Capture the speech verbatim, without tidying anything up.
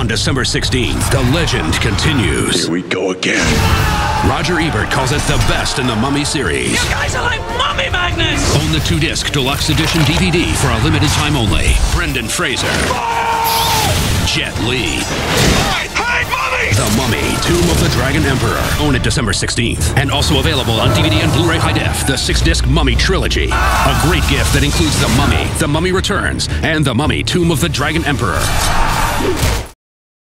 on December sixteenth, the legend continues. Here we go again. Roger Ebert calls it the best in the Mummy series. You guys are like mummy magnets! Own the two-disc deluxe edition D V D for a limited time only. Brendan Fraser. Jet Li. Hey, hey, Mummy! The Mummy, Tomb of the Dragon Emperor. Own it December sixteenth. And also available on D V D and Blu-ray High Def, the six-disc Mummy Trilogy. A great gift that includes The Mummy, The Mummy Returns, and The Mummy, Tomb of the Dragon Emperor.